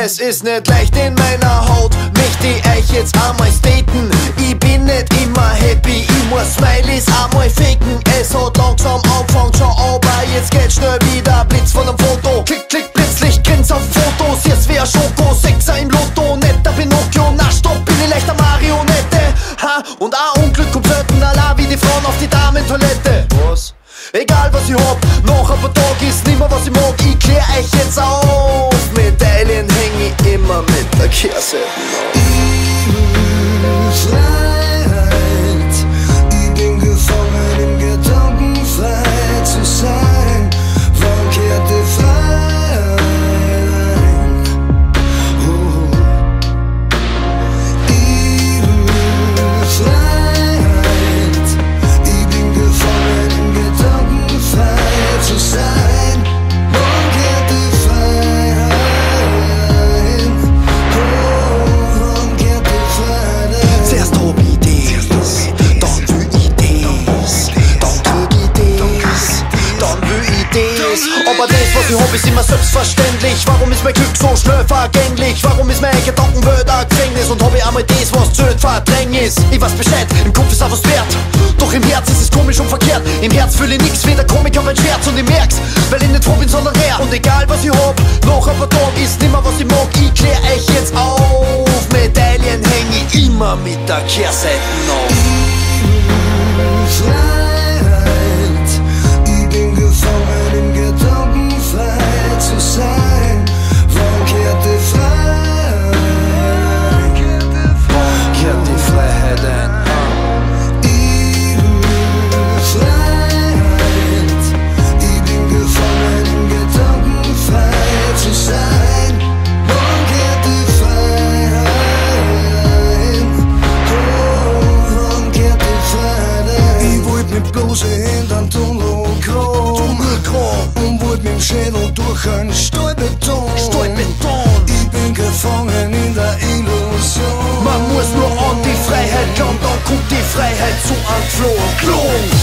Es ist nicht leicht in meiner Haut, möchte ich euch jetzt einmal staten. Ich bin nicht immer happy, ich muss Smileys einmal faken. Es hat langsam angefangen schon, aber jetzt geht schnell wieder Blitz von einem Foto. Klick, klick, Blitzlicht, Grins auf Fotos. Jetzt wär Schoko, Sechser im Lotto. Netter Pinocchio, na stopp, bin ich leichter Marionette. Ha, und ein Unglück kommt selten allein wie die Frauen auf die Damentoilette. Was? Egal was ich hab, noch ein paar Tage ist nimmer was ich mag. Ich klär euch jetzt auf, Medaillen häng ich immer mit der Kehrseite. Freiheit, ich bin gefangen im Gedanken, frei zu sein. Wann kehrt die Freiheit ein? Ich will Freiheit, ich bin gefangen im Gedanken, frei zu sein. Wann kehrt die Freiheit ein? Wann kehrt die Freiheit ein? Zuerst hab ich das, dann will ich das, dann krieg ich das, dann will ich das. Aber das, was ich hab, ist immer selbstverständlich. Warum ist mein Glück so schnell vergänglich? Warum ist meine Gedankenwelt ein Gefängnis? Und hab ich einmal das, was zählt, Verdrängnis? Ich weiß Bescheid, im Kopf ist auch was wert, doch im Herz ist es komisch und verkehrt. Im Herz fühle ich nix, weder Komik auf ein Schmerz. Und ich merk's, weil ich nicht froh bin, sondern her. Und egal was ich hab, noch ein paar Tage ist nimmer was ich mag. Ich klär euch jetzt auf, Medaillen häng ich immer mit der Kehrseite auf. Freiheit, ich bin gefangen im Gedanken, frei zu sein. Wann kehrt die Freiheit ein? Kehrt die Freiheit ein. Ich will Freiheit, ich bin gefangen im Gedanken, frei zu sein. Wann kehrt die Freiheit ein? Wann kehrt die Freiheit ein? Ich wollt mit bloße Hintern Tunnel kram und wollt mit dem Schädel durch ein Stahlbeton. Ich bin gefangen in der Illusion. Man muss nur an die Freiheit glauben, dann kommt die Freiheit zu einem Floh.